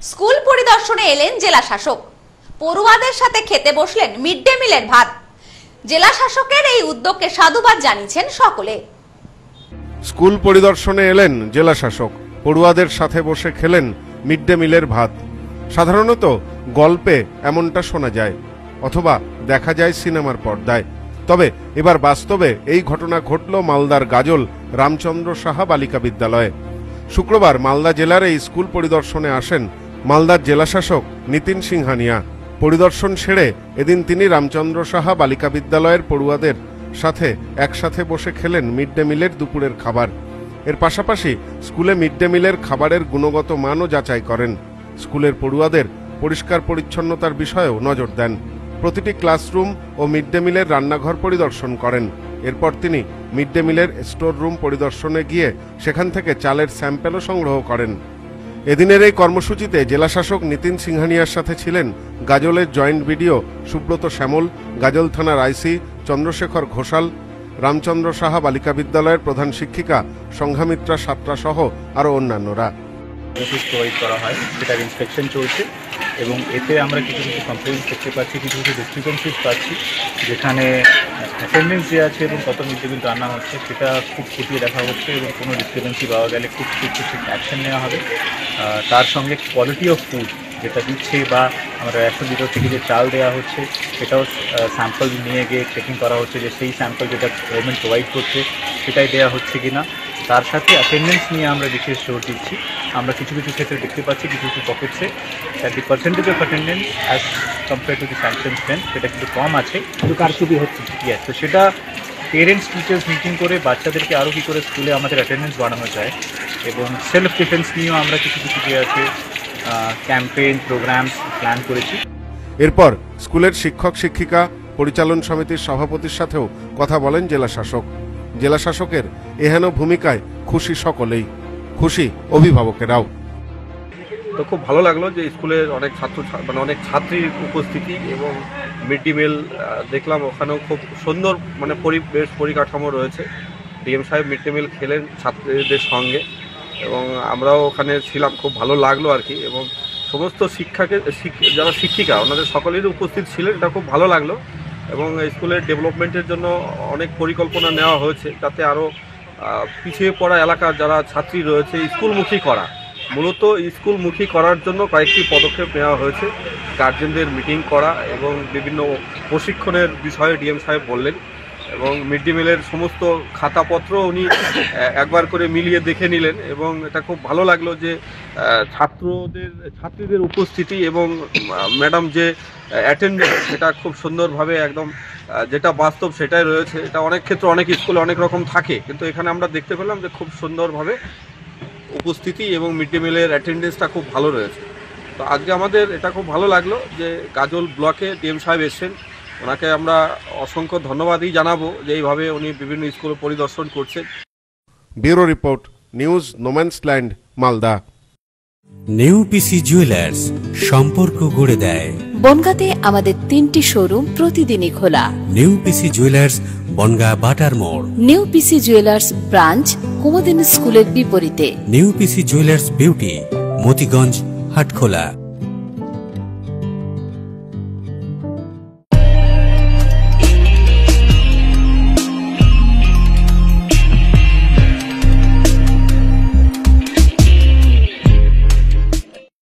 School পরিদর্শনে এলেন জেলা শাসক। পড়ুয়াদের সাথে খেতে বসলেন মিড ডে মিলের ভাত। জেলা শাসকের এই উদ্যোগকে সাধুবাদ জানিয়েছেন সকলে। স্কুল পরিদর্শনে এলেন জেলা শাসক, পড়ুয়াদের সাথে বসে খেলেন মিড ডে মিলের ভাত। সাধারণত গল্পে এমনটা শোনা যায় অথবা দেখা যায় সিনেমার পর্দায়, তবে এবার বাস্তবে এই ঘটনা ঘটল মালদার গাজল রামচন্দ্র সাহা বালিকা বিদ্যালয়ে। শুক্রবার মালদা জেলার এই স্কুল পরিদর্শনে আসেন মালদার জেলাশাসক নিতিন সিংহানিয়া। পরিদর্শন সেরে এদিন তিনি রামচন্দ্র সাহা বালিকা বিদ্যালয়ের পড়ুয়াদের সাথে একসাথে বসে খেলেন মিড ডে মিলের দুপুরের খাবার। এর পাশাপাশি স্কুলে মিড ডে মিলের খাবারের গুণগত মানও যাচাই করেন। স্কুলের পড়ুয়াদের পরিষ্কার পরিচ্ছন্নতার বিষয়েও নজর দেন। প্রতিটি ক্লাসরুম ও মিড ডে মিলের রান্নাঘর পরিদর্শন করেন। এরপর তিনি মিড ডে মিলের স্টোর রুম পরিদর্শনে গিয়ে সেখান থেকে চালের স্যাম্পেলও সংগ্রহ করেন। এদিনের এই কর্মসূচিতে জেলাশাসক নিতিন সিংহানিয়ার সাথে ছিলেন গাজলের জয়েন্ট বিডিও সুব্রত শ্যামল, গাজল থানার আইসি চন্দ্রশেখর ঘোষাল, রামচন্দ্র সাহা বালিকা বিদ্যালয়ের প্রধান শিক্ষিকা সংঘামিত্রা সাত্রা সহ আরও অন্যান্যরা। প্রোভাইড করা হয়, সেটার ইন্সপেকশন চলছে এবং এতে আমরা কিছু কিছু কমপ্লেন্স দেখতে পাচ্ছি, কিছু কিছু ডিসক্রিপেন্সিস পাচ্ছি, যেখানে অ্যাটেন্ডেন্স যে আছে এবং কত মিড ডে মিল রান্না হচ্ছে সেটা খুব ফুটিয়ে দেখা হচ্ছে এবং কোনো ডিসক্রিপেন্সি পাওয়া গেলে খুব কিছু অ্যাকশন নেওয়া হবে। তার সঙ্গে কোয়ালিটি অফ ফুড যেটা দিচ্ছে বা আমরা রেশন ডিপো থেকে যে চাল দেওয়া হচ্ছে সেটাও স্যাম্পল নিয়ে গিয়ে চেকিং করা হচ্ছে যে সেই স্যাম্পল যেটা গভর্নমেন্ট প্রোভাইড করছে সেটাই দেওয়া হচ্ছে কি না। তার সাথে অ্যাটেন্ডেন্স নিয়ে আমরা বিশেষ জোর দিচ্ছি। আমরা কিছু কিছু ক্ষেত্রে দেখতে পাচ্ছি কিছু কিছু পকেটসে that the percentage of attendance as compare to the sanction strength সেটা কিন্তু কম আছে, কিন্তু কারচুপি হচ্ছে। তো সেটা পেরেন্টস টিচার্স মিটিং করে বাচ্চাদেরকে আরও কী করে স্কুলে আমাদের অ্যাটেন্ডেন্স বাড়ানো যায় এবং সেলফ ডিফেন্স নিয়েও আমরা কিছু কিছু যে আছে ক্যাম্পেইন প্রোগ্রামস প্ল্যান করেছি। এরপর স্কুলের শিক্ষক শিক্ষিকা পরিচালন সমিতির সভাপতির সাথেও কথা বলেন জেলাশাসক। জেলাশাসকের এহেন ভূমিকায় খুশি সকলেই, খুশি অভিভাবকেরাও। তো খুব ভালো লাগলো যে স্কুলের অনেক অনেক ছাত্রীর উপস্থিতি এবং মিড ডে মিল দেখলাম, ওখানেও খুব সুন্দর পরিবেশ পরিকাঠামো রয়েছে। ডিএম সাহেব মিড ডে মিল খেলেন ছাত্রীদের সঙ্গে এবং আমরাও ওখানে ছিলাম, খুব ভালো লাগলো আর কি। এবং সমস্ত যারা শিক্ষিকা ওনাদের সকলেরই উপস্থিত ছিলেন, এটা খুব ভালো লাগলো। এবং স্কুলের ডেভেলপমেন্টের জন্য অনেক পরিকল্পনা নেওয়া হয়েছে, যাতে আরও পিছিয়ে পড়া এলাকার যারা ছাত্রী রয়েছে স্কুলমুখী করা, মূলত স্কুলমুখী করার জন্য কয়েকটি পদক্ষেপ নেওয়া হয়েছে। গার্জেনদের মিটিং করা এবং বিভিন্ন প্রশিক্ষণের বিষয়ে ডিএম সাহেব বললেন এবং মিড ডে মিলের সমস্ত খাতাপত্র উনি একবার করে মিলিয়ে দেখে নিলেন এবং এটা খুব ভালো লাগলো যে ছাত্রীদের উপস্থিতি এবং ম্যাডাম যে অ্যাটেন্ডেন্স সেটা খুব সুন্দরভাবে একদম যেটা বাস্তব সেটাই রয়েছে। এটা অনেক ক্ষেত্রে অনেক স্কুলে অনেক রকম থাকে, কিন্তু এখানে আমরা দেখতে পেলাম যে খুব সুন্দরভাবে উপস্থিতি এবং মিড ডে মিলের অ্যাটেন্ডেন্সটা খুব ভালো রয়েছে। তো আজকে আমাদের এটা খুব ভালো লাগলো যে গাজল ব্লকে ডিএম সাহেব এসেছেন, ওনাকে আমরা অসংখ্য ধন্যবাদই জানাবো যে এইভাবে উনি বিভিন্ন স্কুল পরিদর্শন করছেন। Bureau report, news no man's land, Malda. New PC jewellers, সম্পর্ক গড়ে দেয়। বনগাঁতে আমাদের 3টি শোরুম প্রতিদিনই খোলা। নিউ পিসি জুয়েলার্স, বনগাঁ বাটার মোড়। New PC jewellers branch Kumudini স্কুলের বিপরীতে। New PC jewellers beauty, Motiganj, Hatkhola.